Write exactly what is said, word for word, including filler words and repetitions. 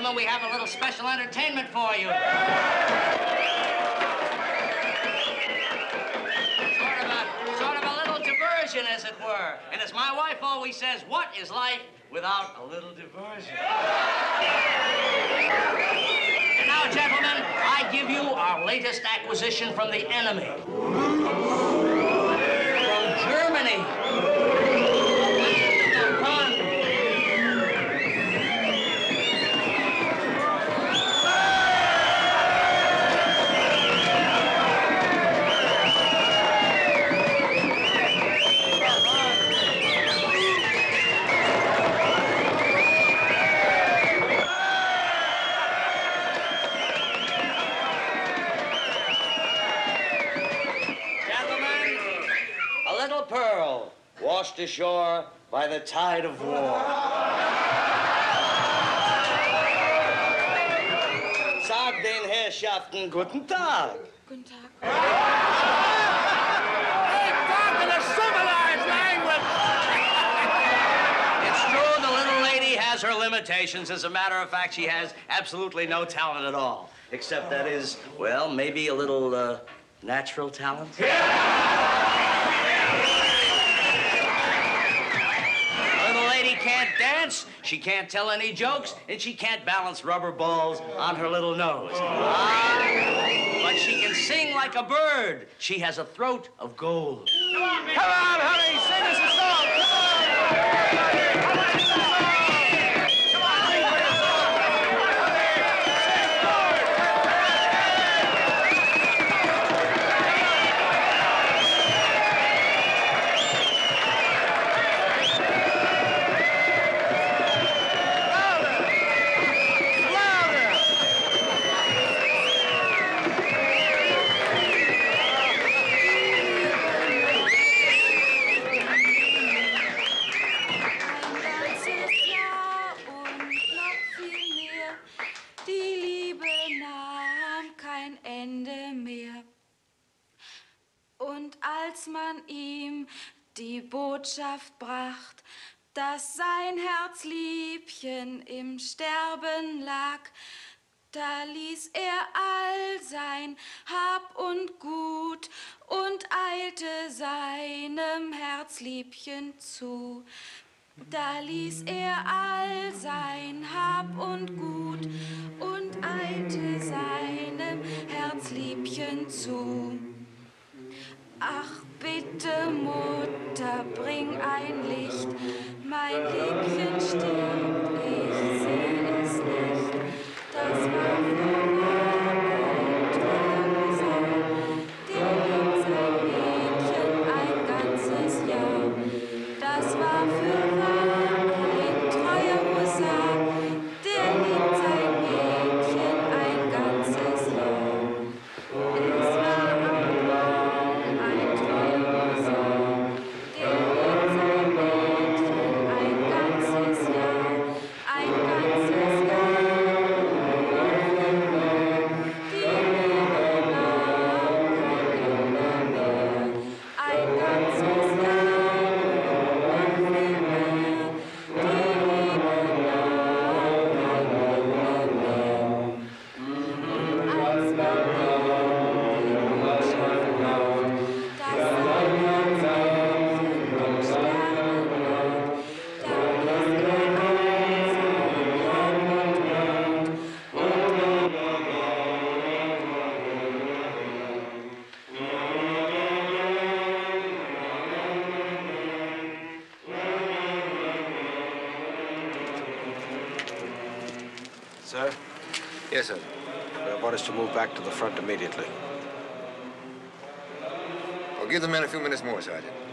gentlemen, we have a little special entertainment for you. Sort of a, sort of a little diversion, as it were. And as my wife always says, what is life without a little diversion? And now, gentlemen, I give you our latest acquisition from the enemy. From Germany. Pearl, washed ashore by the tide of war. Sag den Herrschaften guten Tag. Guten Tag. Hey, talk in a civilized language! It's true, the little lady has her limitations. As a matter of fact, she has absolutely no talent at all. Except that is, well, maybe a little, uh, natural talent. Can't dance, she can't tell any jokes, and she can't balance rubber balls on her little nose. Ah, but she can sing like a bird. She has a throat of gold. Come on, Come on honey, sing us a song. Come on. Come on, sing a song. Come on, sing a als man ihm die Botschaft bracht, dass sein Herzliebchen im Sterben lag, da ließ er all sein Hab und Gut und eilte seinem Herzliebchen zu. Da ließ er all sein Hab und Gut und eilte seinem Herzliebchen zu. Ach, bitte, Mutter, bring ein Licht. Mein Liebchen stirbt, ich seh es nicht. Das war früher ein treuer Sohn, der liebt sein Mädchen ein ganzes Jahr. Das war fürwahr ein treuer Husar, der liebt sein Mädchen ein ganzes Jahr. Es war Sir? Yes, sir. I want us to move back to the front immediately. I'll give the men a few minutes more, Sergeant.